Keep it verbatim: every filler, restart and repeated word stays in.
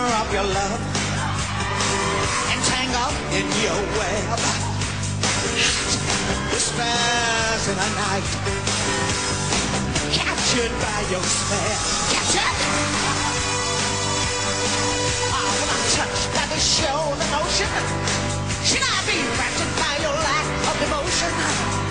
of your love, entangled in your web, whispers in the night, captured by your spell. Captured? Oh, when I'm touched by the show, the motion, should I be rattled by your lack of devotion?